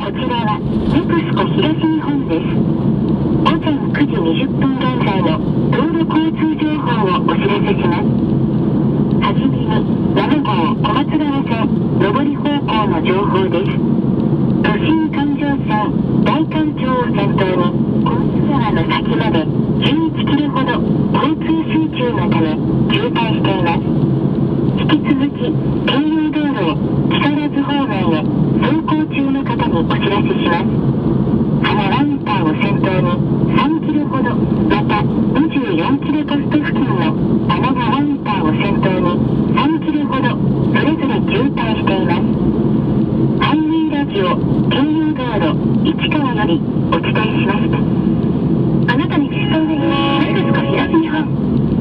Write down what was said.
こちらはネクスコ東日本です。午前9時20分現在の道路交通情報をお知らせします。はじめに7号小松川線上り方向の情報です。都心環状線代官町を先頭に小松川の先まで11キロほど交通集中のため渋滞しています。引き続き京葉道路を木更津方面へ走行中の方にお知らせします。花ラインターを先頭に3キロほど、また24キロポスト付近の穴川インターを先頭に3キロほどそれぞれ渋滞しています。ハイウェイラジオ京葉道路市川よりお伝えしました。あなたに必要なネクスコ東日本。